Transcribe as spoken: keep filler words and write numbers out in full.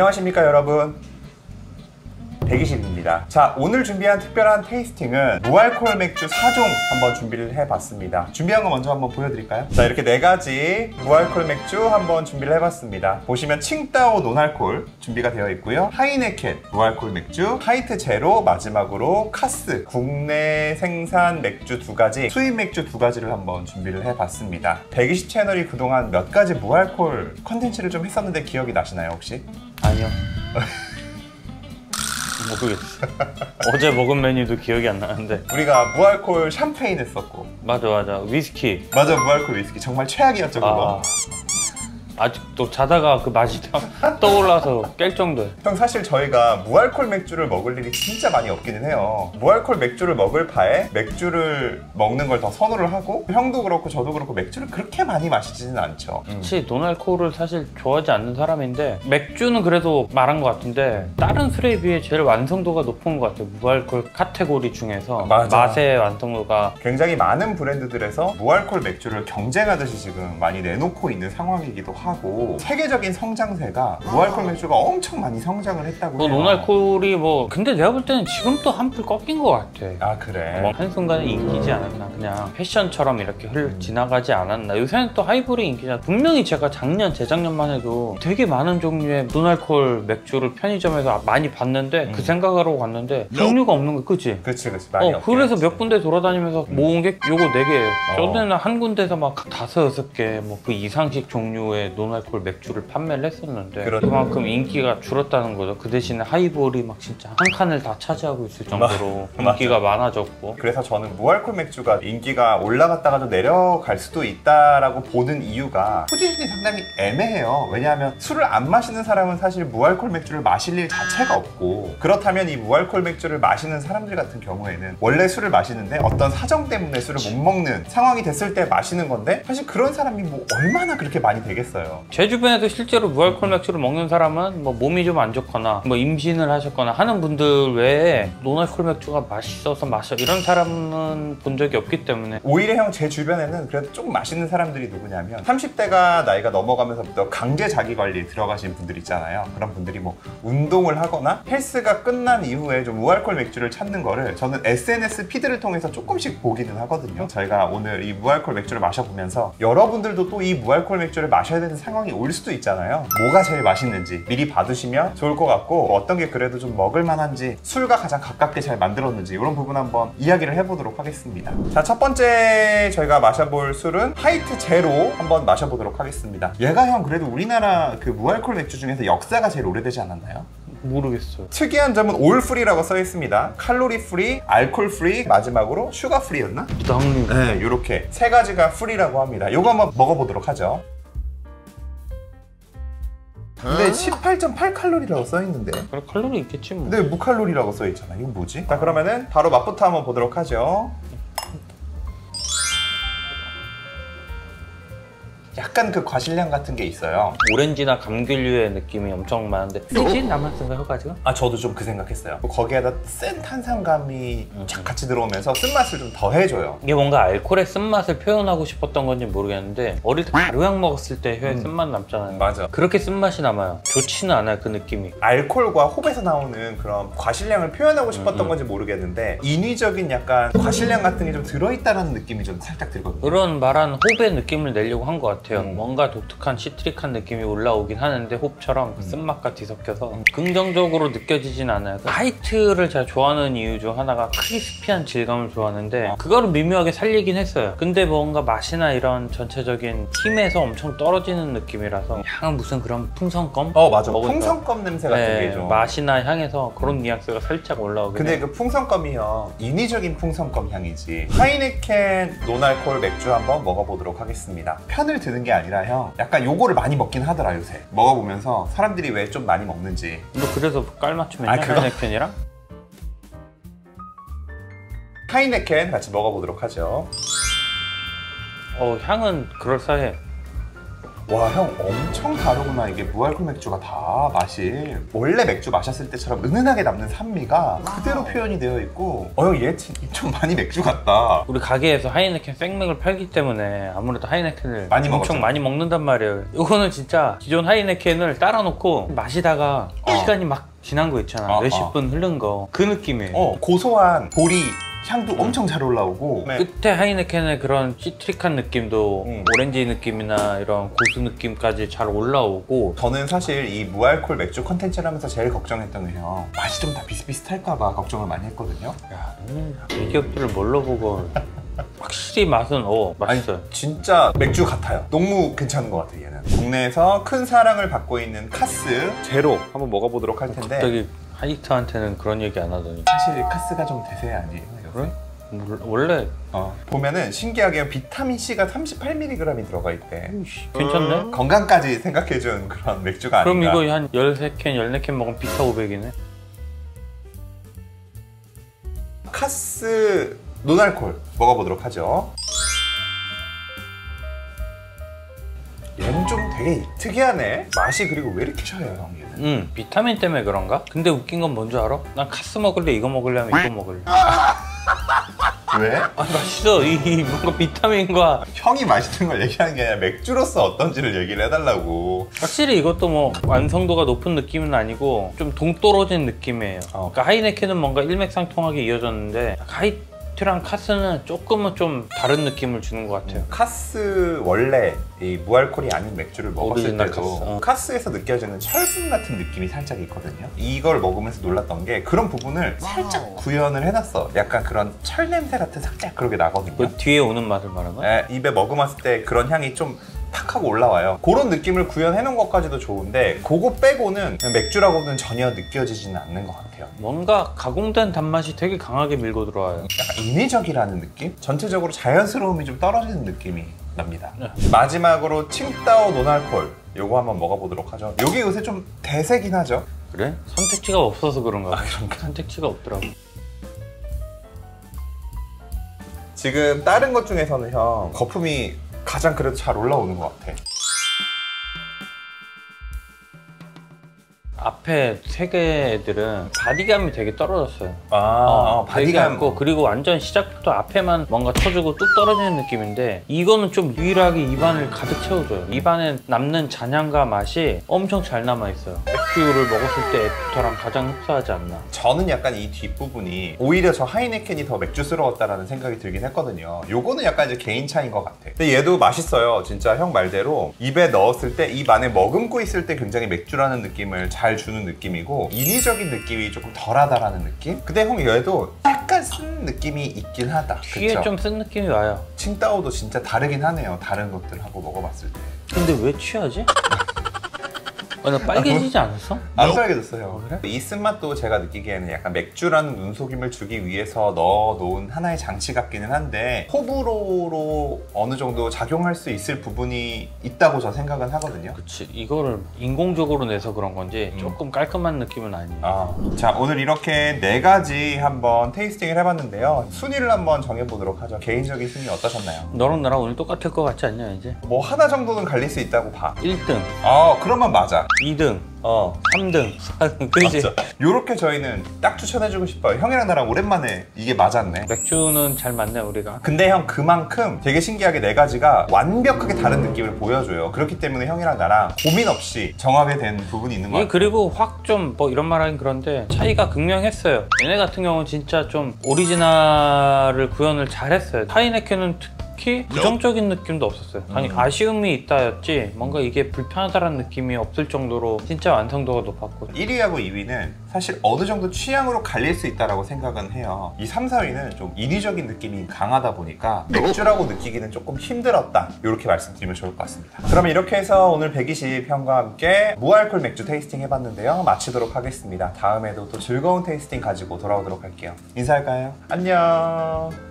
안녕하십니까 여러분, 대기실입니다. 자, 오늘 준비한 특별한 테이스팅은 무알콜 맥주 사 종 한번 준비를 해봤습니다. 준비한 거 먼저 한번 보여드릴까요? 자, 이렇게 네 가지 무알콜 맥주 한번 준비를 해봤습니다. 보시면 칭따오 논알콜 준비가 되어 있고요, 하이네켄 무알콜 맥주, 하이트 제로, 마지막으로 카스 국내 생산 맥주 두 가지, 수입 맥주 두 가지를 한번 준비를 해봤습니다. 백이십 채널이 그동안 몇 가지 무알콜 컨텐츠를 좀 했었는데 기억이 나시나요 혹시? 아니요. 모르겠어. 어제 먹은 메뉴도 기억이 안 나는데. 우리가 무알콜 샴페인 했었고, 맞아 맞아, 위스키. 맞아, 무알콜 위스키 정말 최악이었죠 그거. 아, 아직도 자다가 그 맛이 떠올라서 깰 정도예요. 형, 사실 저희가 무알콜 맥주를 먹을 일이 진짜 많이 없기는 해요. 무알콜 맥주를 먹을 바에 맥주를 먹는 걸 더 선호를 하고, 형도 그렇고 저도 그렇고 맥주를 그렇게 많이 마시지는 않죠. 사실 논알콜을 사실 좋아하지 않는 사람인데, 맥주는 그래도 말한 것 같은데 다른 술에 비해 제일 완성도가 높은 것 같아요. 무알콜 카테고리 중에서. 맞아. 맛의 완성도가 굉장히 많은 브랜드들에서 무알콜 맥주를 경쟁하듯이 지금 많이 내놓고 있는 상황이기도 하고, 세계적인 성장세가 무알콜 맥주가 엄청 많이 성장을 했다고 뭐 해요. 논알콜이 뭐, 근데 내가 볼 때는 지금 또 한풀 꺾인 것 같아. 아, 그래? 뭐 한순간에 인기지 않았나, 그냥 패션처럼 이렇게 흘 음. 지나가지 않았나. 요새는 또 하이볼이 인기잖아. 분명히 제가 작년, 재작년만 해도 되게 많은 종류의 논알콜 맥주를 편의점에서 많이 봤는데, 음. 그 생각하고 갔는데 종류가 없는 거, 그치? 그치 그치, 많이 어, 없긴 그래서 했지. 몇 군데 돌아다니면서 모은 게 요거 네 개예요. 어. 저는 한 군데서 막 다섯, 여섯 개, 뭐 그 이상씩 종류의 논알콜 맥주를 판매를 했었는데, 그렇... 그만큼 인기가 줄었다는 거죠. 그 대신에 하이볼이 막 진짜 한 칸을 다 차지하고 있을 정도로 마... 인기가 많아졌고. 그래서 저는 무알콜 맥주가 인기가 올라갔다가 좀 내려갈 수도 있다라고 보는 이유가 포지션이 상당히 애매해요. 왜냐하면 술을 안 마시는 사람은 사실 무알콜 맥주를 마실 일 자체가 없고, 그렇다면 이 무알콜 맥주를 마시는 사람들 같은 경우에는 원래 술을 마시는데 어떤 사정 때문에 술을 못 먹는 상황이 됐을 때 마시는 건데, 사실 그런 사람이 뭐 얼마나 그렇게 많이 되겠어요. 제 주변에도 실제로 무알콜 맥주를 먹는 사람은 뭐 몸이 좀 안 좋거나 뭐 임신을 하셨거나 하는 분들 외에 논알콜 맥주가 맛있어서 마셔 이런 사람은 본 적이 없기 때문에. 오히려 형, 제 주변에는 그래도 조금 맛있는 사람들이 누구냐면, 삼십 대가 나이가 넘어가면서부터 강제 자기관리에 들어가신 분들 있잖아요. 그런 분들이 뭐 운동을 하거나 헬스가 끝난 이후에 좀 무알콜 맥주를 찾는 거를 저는 에스엔에스 피드를 통해서 조금씩 보기는 하거든요. 저희가 오늘 이 무알콜 맥주를 마셔보면서 여러분들도 또 이 무알콜 맥주를 마셔야 되는 상황이 올 수도 있잖아요. 뭐가 제일 맛있는지 미리 봐두시면 좋을 것 같고, 어떤 게 그래도 좀 먹을 만한지, 술과 가장 가깝게 잘 만들었는지, 이런 부분 한번 이야기를 해보도록 하겠습니다. 자, 첫 번째 저희가 마셔볼 술은 하이트 제로 한번 마셔보도록 하겠습니다. 얘가 형 그래도 우리나라 그 무알콜 맥주 중에서 역사가 제일 오래되지 않았나요? 모르겠어요. 특이한 점은 올 프리라고 써 있습니다. 칼로리 프리, 알콜 프리, 마지막으로 슈가 프리였나? 부당류. 네, 이렇게 세 가지가 프리라고 합니다. 이거 한번 먹어보도록 하죠. 근데 십팔 점 팔 칼로리라고 써 있는데, 그래, 칼로리 있겠지 뭐. 근데 무칼로리라고 써 있잖아. 이건 뭐지? 자, 그러면은 바로 맛부터 한번 보도록 하죠. 약간 그 과실량 같은 게 있어요. 오렌지나 감귤류의 느낌이 엄청 많은데, 쓰지? 나만 쓴가 혀가지고? 아, 저도 좀 그 생각했어요. 거기에다 센 탄산감이 착 같이 들어오면서 쓴맛을 좀 더해줘요. 이게 뭔가 알코올의 쓴맛을 표현하고 싶었던 건지 모르겠는데, 어릴 때 가루약 먹었을 때 혀에 음. 쓴맛 남잖아요. 맞아. 그렇게 쓴맛이 남아요. 좋지는 않아요, 그 느낌이. 알코올과 홉에서 나오는 그런 과실량을 표현하고 싶었던 음, 음. 건지 모르겠는데, 인위적인 약간 과실량 같은 게 좀 들어있다는 느낌이 좀 살짝 들거든요. 그런 말한 홉의 느낌을 내려고 한 것 같아요. 음. 뭔가 독특한 시트릭한 느낌이 올라오긴 하는데, 홉처럼 음. 쓴맛과 뒤섞여서 긍정적으로 느껴지진 않아요. 하이트를 제가 좋아하는 이유 중 하나가 크리스피한 질감을 좋아하는데, 그거를 미묘하게 살리긴 했어요. 근데 뭔가 맛이나 이런 전체적인 힘에서 엄청 떨어지는 느낌이라서, 향은 무슨 그런 풍선껌? 어, 맞아. 먹으니까. 풍선껌 냄새 같은 네, 게 좀. 맛이나 향에서 그런 뉘앙스가 살짝 올라오긴 근데 해요. 그 풍선껌이요, 인위적인 풍선껌 향이지. 하이네켄 논알콜 맥주 한번 먹어보도록 하겠습니다. 편을 드는 게 아니라 형, 약간 요거를 많이 먹긴 하더라 요새. 먹어보면서 사람들이 왜 좀 많이 먹는지. 너 그래서 깔맞춤했냐? 아, 그거? 하이네켄이랑? 하이네켄 같이 먹어보도록 하죠. 어, 향은 그럴싸해. 와, 형 엄청 다르구나. 이게 무알콜 맥주가 다 맛이 원래 맥주 마셨을 때처럼 은은하게 남는 산미가 그대로 표현이 되어 있고, 어, 얘 좀 많이 맥주 같다. 우리 가게에서 하이네켄 생맥을 팔기 때문에 아무래도 하이네켄을 많이 엄청 먹었잖아. 많이 먹는단 말이에요. 이거는 진짜 기존 하이네켄을 따라 놓고 마시다가 어. 시간이 막 지난 거 있잖아. 어, 몇십 어. 분 흐른 거. 그 느낌이에요. 어, 고소한 보리 향도 엄청 잘 올라오고. 네. 끝에 하이네켄의 그런 시트릭한 느낌도 음. 오렌지 느낌이나 이런 고수 느낌까지 잘 올라오고. 저는 사실 이 무알콜 맥주 컨텐츠를 하면서 제일 걱정했던 게 형, 맛이 좀 다 비슷비슷할까봐 걱정을 많이 했거든요. 야, 너는 대기업들을 뭘로 보고. 확실히 맛은 어 맛있어요. 아니, 진짜 맥주 같아요. 너무 괜찮은 것 같아요, 얘는. 국내에서 큰 사랑을 받고 있는 카스 제로 한번 먹어보도록 할 텐데, 갑자기 하이트한테는 그런 얘기 안 하더니. 사실 카스가 좀 대세 아니에요? 그래? 물- 원래 어. 보면은 신기하게 비타민C가 삼십팔 밀리그램이 들어가 있대. 이씨, 괜찮네? 건강까지 생각해준 그런 맥주가 아닌가. 그럼 이거 한 열세 캔, 열네 캔 먹으면 비타 오백이네? 카스 노날콜 먹어보도록 하죠. 얘는 좀 되게 특이하네. 맛이. 그리고 왜 이렇게 셔요, 형 얘는? 응, 비타민 때문에 그런가? 근데 웃긴 건 뭔지 알아? 난 카스 먹을래, 이거 먹을래 하면 이거 먹을래. 왜? 아, 맛있어. 이 뭔가 비타민과. 형이 맛있는 걸 얘기하는 게 아니라 맥주로서 어떤지를 얘기를 해달라고. 확실히 이것도 뭐 완성도가 높은 느낌은 아니고 좀 동떨어진 느낌이에요. 어. 그러니까 하이네켄은 뭔가 일맥상통하게 이어졌는데 하이트랑 카스는 조금은 좀 다른 느낌을 주는 것 같아요. 카스 원래 이 무알콜이 아닌 맥주를 먹었을 오리지널 때도 카스. 어. 카스에서 느껴지는 철분 같은 느낌이 살짝 있거든요. 이걸 먹으면서 놀랐던 게 그런 부분을 살짝 구현을 해놨어. 약간 그런 철 냄새 같은 살짝 그렇게 나거든요. 그 뒤에 오는 맛을 말하는 거야? 예, 입에 머금었을 때 그런 향이 좀 탁 하고 올라와요. 그런 느낌을 구현해 놓은 것까지도 좋은데 그거 빼고는 맥주라고는 전혀 느껴지지는 않는 것 같아요. 뭔가 가공된 단맛이 되게 강하게 밀고 들어와요. 약간 인위적이라는 느낌? 전체적으로 자연스러움이 좀 떨어지는 느낌이 납니다. 네. 마지막으로 칭따오 노날콜, 요거 한번 먹어보도록 하죠. 요게 요새 좀 대세긴 하죠. 그래? 선택지가 없어서 그런가 봐. 아, 그런가? 선택지가 없더라고. 지금 다른 것 중에서는 형 거품이 가장 그래도 잘 올라오는 것 같아. 앞에 세 개 애들은 바디감이 되게 떨어졌어요. 아, 어, 되게 바디감. 얇고, 그리고 완전 시작부터 앞에만 뭔가 터지고 뚝 떨어지는 느낌인데 이거는 좀 유일하게 입안을 가득 채워줘요. 입안에 남는 잔향과 맛이 엄청 잘 남아있어요. 맥주를 먹었을 때 애프터랑 가장 흡사하지 않나. 저는 약간 이 뒷부분이 오히려 저 하이네켄이 더 맥주스러웠다라는 생각이 들긴 했거든요. 요거는 약간 이제 개인 차이인 것 같아. 근데 얘도 맛있어요. 진짜 형 말대로 입에 넣었을 때 입 안에 머금고 있을 때 굉장히 맥주라는 느낌을 잘 주는 느낌이고, 인위적인 느낌이 조금 덜하다라는 느낌? 근데 형 얘도 약간 쓴 느낌이 있긴 하다. 뒤에 그쵸? 좀 쓴 느낌이 와요. 칭따오도 진짜 다르긴 하네요. 다른 것들하고 먹어봤을 때. 근데 왜 취하지? 아, 나 빨개지지 않았어? 안 빨개졌어요. 그래? 이 쓴맛도 제가 느끼기에는 약간 맥주라는 눈속임을 주기 위해서 넣어놓은 하나의 장치 같기는 한데 호불호로 어느 정도 작용할 수 있을 부분이 있다고 저 생각은 하거든요. 그치, 이거를 인공적으로 내서 그런 건지 음. 조금 깔끔한 느낌은 아니에요. 아, 자, 오늘 이렇게 네 가지 한번 테이스팅을 해봤는데요. 순위를 한번 정해보도록 하죠. 개인적인 순위 어떠셨나요? 너랑 나랑 오늘 똑같을 것 같지 않냐 이제? 뭐 하나 정도는 갈릴 수 있다고 봐. 일 등, 아, 그러면 맞아. 이 등, 어, 삼 등, 사 등. 그지? 맞아. 요렇게 저희는 딱 추천해주고 싶어요. 형이랑 나랑 오랜만에 이게 맞았네. 맥주는 잘 맞네 우리가. 근데 형 그만큼 되게 신기하게 네 가지가 완벽하게 다른 느낌을 보여줘요. 그렇기 때문에 형이랑 나랑 고민 없이 정하게 된 부분이 있는 것 예, 같아요. 그리고 확 좀 뭐 이런 말 하긴 그런데 차이가 극명했어요. 얘네 같은 경우는 진짜 좀 오리지널을 구현을 잘했어요. 하이네켄은 특히 부정적인 느낌도 없었어요. 아니 음. 아쉬움이 있다였지 뭔가 이게 불편하다는 느낌이 없을 정도로 진짜 완성도가 높았고. 일 위하고 이 위는 사실 어느 정도 취향으로 갈릴 수 있다고 생각은 해요. 이 삼, 사 위는 좀 인위적인 느낌이 강하다 보니까 맥주라고 느끼기는 조금 힘들었다, 이렇게 말씀드리면 좋을 것 같습니다. 그러면 이렇게 해서 오늘 백이십 형과 함께 무알콜 맥주 테이스팅 해봤는데요, 마치도록 하겠습니다. 다음에도 또 즐거운 테이스팅 가지고 돌아오도록 할게요. 인사할까요? 안녕.